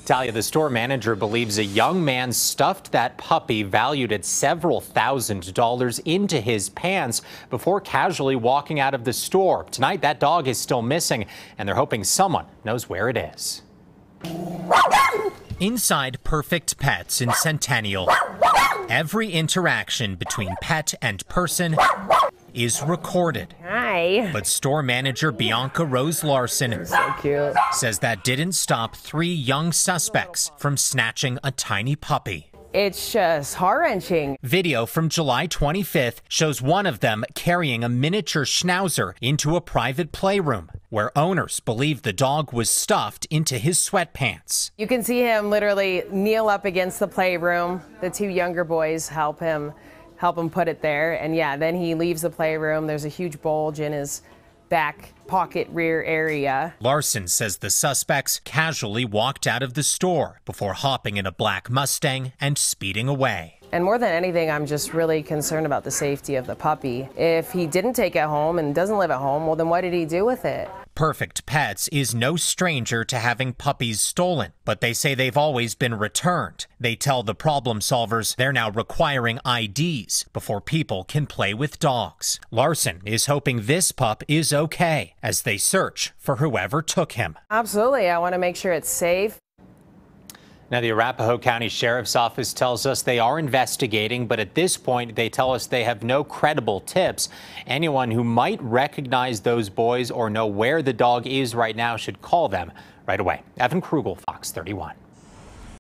Talia, the store manager believes a young man stuffed that puppy valued at several $1,000s into his pants before casually walking out of the store. Tonight, that dog is still missing, and they're hoping someone knows where it is. Inside Perfect Pets in Centennial, every interaction between pet and person is recorded. Hi. But store manager Bianca Rose Larson So cute. says that didn't stop 3 young suspects from snatching a tiny puppy. It's just heart-wrenching. Video from July 25th shows one of them carrying a miniature schnauzer into a private playroom where owners believe the dog was stuffed into his sweatpants. You can see him literally kneel up against the playroom. The 2 younger boys help him put it there. And yeah, then he leaves the playroom. There's a huge bulge in his back pocket rear area. Larson says the suspects casually walked out of the store before hopping in a black Mustang and speeding away. And more than anything, I'm just really concerned about the safety of the puppy. If he didn't take it home and doesn't live at home, well, then what did he do with it? Perfect Pets is no stranger to having puppies stolen, but they say they've always been returned. They tell the problem solvers they're now requiring IDs before people can play with dogs. Larson is hoping this pup is okay as they search for whoever took him. Absolutely. I want to make sure it's safe. Now, the Arapahoe County Sheriff's Office tells us they are investigating, but at this point, they tell us they have no credible tips. Anyone who might recognize those boys or know where the dog is right now should call them right away. Kruegel, Fox 31.